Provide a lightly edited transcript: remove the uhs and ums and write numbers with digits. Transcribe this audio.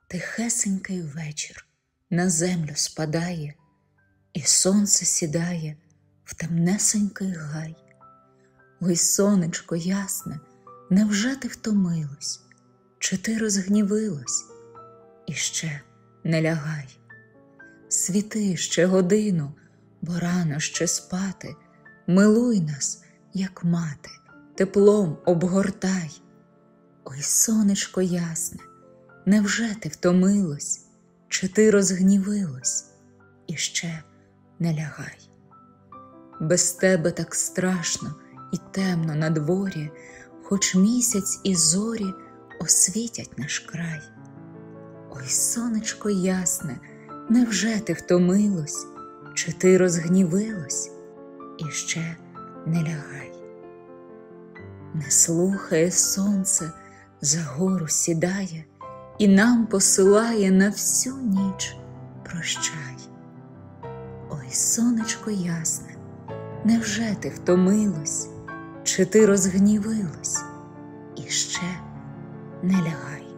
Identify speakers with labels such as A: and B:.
A: Тихесенький вечір на землю спадає, і сонце сідає в темнесенький гай. Ой, сонечко ясне, невже ти втомилась? Чи ти розгнівилась? І ще не лягай. Світи ще годину, бо рано ще спати. Милуй нас, як мати, теплом обгортай. Ой, сонечко ясне, невже ти втомилась? Чи ти розгнівилась? І ще не лягай. Без тебе так страшно і темно на дворі, хоч місяць і зорі освітять наш край. Ой, сонечко ясне, невже ти втомилась? Чи ти розгнівилась? І ще не лягай. Не слухає сонце, за гору сідає і нам посилає на всю ніч прощай. Ой, сонечко ясне, невже ти втомилась? Чи ти розгнівилась? І ще не лягай.